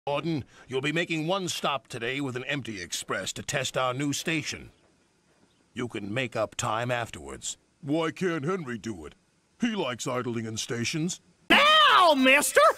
Gordon, you'll be making one stop today with an empty express to test our new station. You can make up time afterwards. Why can't Henry do it? He likes idling in stations. Now, mister!